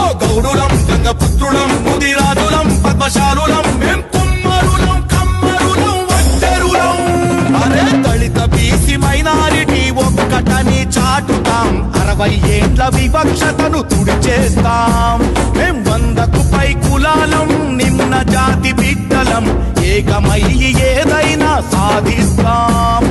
గౌడులం గంగపుత్రులం ముదిరాజులం పద్మశాలులం మేం కుమ్మరులం కమ్మరులం వడ్డెరులం అరే దళిత BC minority ఒక్కటని చాటుతాం 60 ఏండ్ల వివక్షతను తుడిచేస్తాం మేం 100కు పై కులాలం నిమ్న జాతి బిడ్డలం ఏకమయ్యి ఏదైనా సాధిస్తాం